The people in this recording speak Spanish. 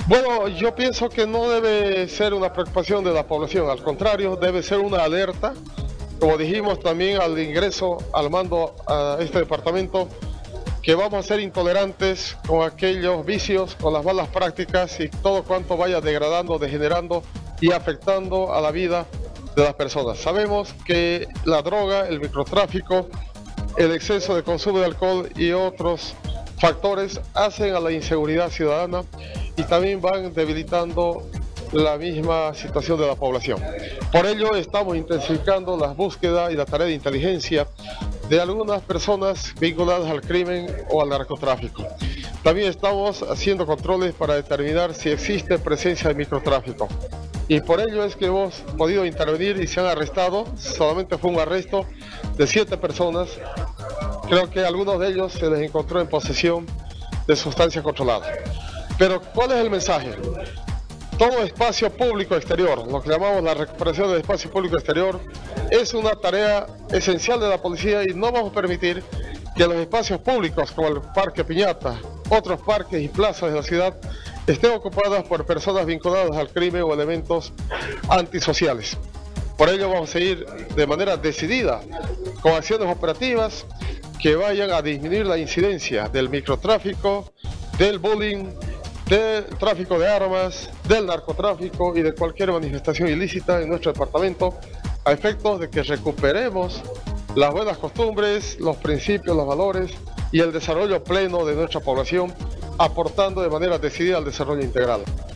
Bueno, yo pienso que no debe ser una preocupación de la población, al contrario, debe ser una alerta, como dijimos también al ingreso al mando a este departamento, que vamos a ser intolerantes con aquellos vicios, con las malas prácticas y todo cuanto vaya degradando, degenerando y afectando a la vida de las personas. Sabemos que la droga, el microtráfico, el exceso de consumo de alcohol y otros factores hacen a la inseguridad ciudadana y también van debilitando la misma situación de la población. Por ello estamos intensificando las búsquedas y la tarea de inteligencia de algunas personas vinculadas al crimen o al narcotráfico. También estamos haciendo controles para determinar si existe presencia de microtráfico. Y por ello es que hemos podido intervenir y se han arrestado, solamente fue un arresto de 7 personas. Creo que algunos de ellos se les encontró en posesión de sustancias controladas. Pero ¿cuál es el mensaje? Todo espacio público exterior, lo que llamamos la recuperación del espacio público exterior, es una tarea esencial de la policía y no vamos a permitir que los espacios públicos como el Parque Piñata, otros parques y plazas de la ciudad estén ocupadas por personas vinculadas al crimen o elementos antisociales. Por ello vamos a seguir de manera decidida con acciones operativas que vayan a disminuir la incidencia del microtráfico, del bullying, del tráfico de armas, del narcotráfico y de cualquier manifestación ilícita en nuestro departamento, a efectos de que recuperemos las buenas costumbres, los principios, los valores y el desarrollo pleno de nuestra población, aportando de manera decidida al desarrollo integral.